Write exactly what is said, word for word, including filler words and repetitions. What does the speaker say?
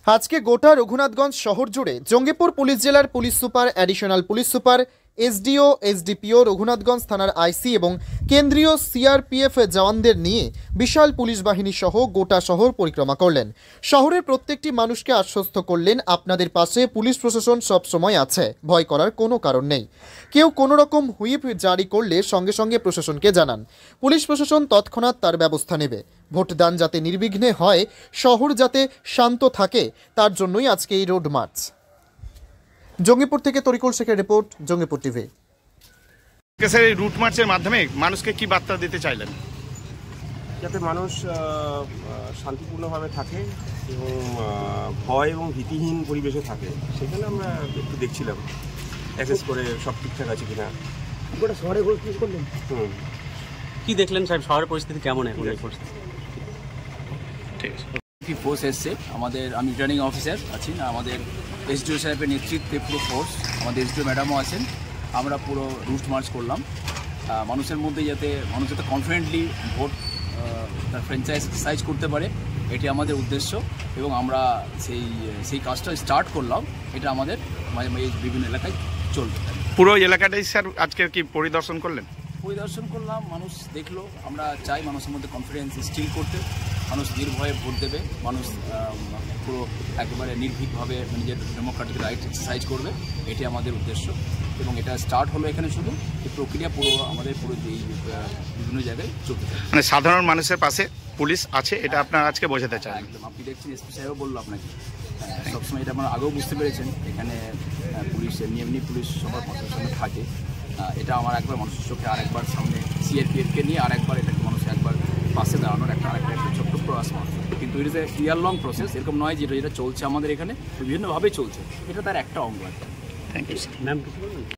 আজকে গোটা রঘুনাথগঞ্জ শহর জুড়ে জঙ্গিপুর পুলিশ জেলার police super, additional police super, SDO, SDPO, Raghunathganj থানার আইসি এবং কেন্দ্রীয় সিআরপিএফ জওয়ানদের নিয়ে বিশাল পুলিশ বাহিনী সহ গোটা শহর পরিক্রমা করলেন। শহরের প্রত্যেকটি মানুষকে আশ্বস্ত করলেন, আপনাদের পাশে পুলিশ প্রশাসন সব সময় আছে, ভয় করার কোনো কারণ নেই। কেউ কোনো রকম হুইপ জারি করলে সঙ্গে সঙ্গে প্রশাসনকে জানান, পুলিশ প্রশাসন তৎক্ষণাৎ তার ব্যবস্থা নেবে। ভোটদান যাতে নির্বিঘ্নে হয়, শহর যাতে শান্ত থাকে, তার জন্যই আজকে এই রোড মার্চ। জঙ্গিপুর থেকে তরিকুল শেখের রিপোর্ট, জঙ্গিপুর টিভি। স্যার, এই রুট মার্চের মাধ্যমে মানুষকে কি বার্তা দিতে চাইলেন? যাতে মানুষ শান্তিপূর্ণভাবে থাকে এবং ভয় এবং ভীতিহীন পরিবেশে থাকে, সেখানে আমরা একটু দেখছিলাম অ্যাসেস করে সব ঠিকঠাক আছে কিনা। গোটা শহরে কি করলেন? হুম কি দেখলেন সাহেব, শহরের পরিস্থিতি কেমন এখন? ঠিক আছে। কি ফোর্স এসছে আমাদের, আমি রিটার্নিং অফিসার আছি না, আমাদের এসডিও সাহেবের নেতৃত্বে পুরো ফোর্স, আমাদের এসডিও ম্যাডামও আছেন। আমরা পুরো রুট মার্চ করলাম মানুষের মধ্যে, যাতে মানুষ যাতে কনফিডেন্টলি ভোট তার ফ্র্যাঞ্চাইজ এক্সারসাইজ করতে পারে, এটি আমাদের উদ্দেশ্য এবং আমরা সেই সেই কাজটা স্টার্ট করলাম। এটা আমাদের এই বিভিন্ন এলাকায় চলবে। পুরো এলাকাটাই স্যার আজকে কি পরিদর্শন করলেন? পরিদর্শন করলাম, মানুষ দেখলো। আমরা চাই মানুষের মধ্যে কনফিডেন্স ইনস্টিল করতে, মানুষ নির্ভয়ে ভোট দেবে, মানুষ পুরো একেবারে নির্ভীকভাবে নিজের ডেমোক্রেটিক রাইট এক্সারসাইজ করবে, এটি আমাদের উদ্দেশ্য। এবং এটা স্টার্ট হলো এখানে, শুধু এই প্রক্রিয়া পুরো আমাদের পুরো এই বিভিন্ন জায়গায় চলতে থাকে। মানে সাধারণ মানুষের পাশে পুলিশ আছে, এটা আপনারা আজকে বোঝাতে চান? একদম, আপনি দেখছেন এসপি সাহেবও বললো আপনাকে, সবসময় এটা আপনারা আগেও বুঝতে পেরেছেন, এখানে পুলিশের এমনি পুলিশ সবার মানুষের সঙ্গে থাকে। এটা আমার একবার মানুষের চোখে আরেকবার সামনে সিআরপিএফকে নিয়ে আরেকবার এটাকে মানুষের একবার পাশে দাঁড়ানোর একটা আরেকটা একটা ছোট্ট প্রয়াস মাত্র। কিন্তু it is a year long process, এরকম নয় যেটা যেটা চলছে আমাদের এখানে বিভিন্নভাবে চলছে, এটা তার একটা অঙ্গ। Thank you sir. ম্যাম কিছু বলবেন?